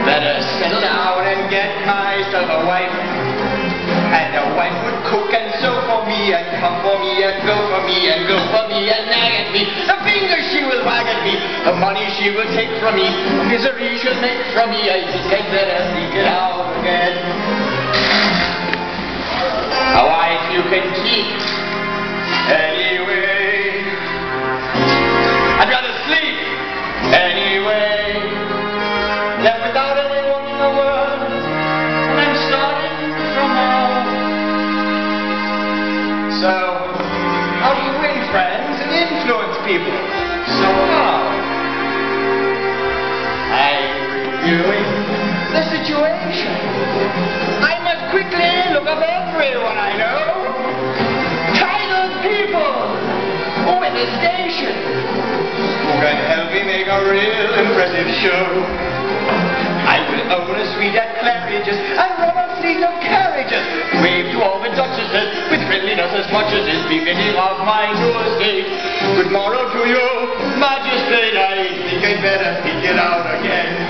Better settle down and get myself a wife. And a wife would cook and sew for me, and come for me, and go for me, and go for me, and nag at me. The fingers she will wag at me, the money she will take from me, misery she'll make from me. I think I'd better think it out again. A wife you can keep anyway. I'd rather sleep anyway than without anyone in the world. And I'm starting from now. So, how do you win friends and influence people? So how? I'm reviewing the situation. I must quickly look up everyone I know. Titled people with a station who can help me make a real impressive show. I will own a suite at Claridge's and run a fleet of carriages. Wave to all the duchesses with friendliness as much as is beginning of my new estate. Good morrow to you, magistrate. I think I'd better think it out again.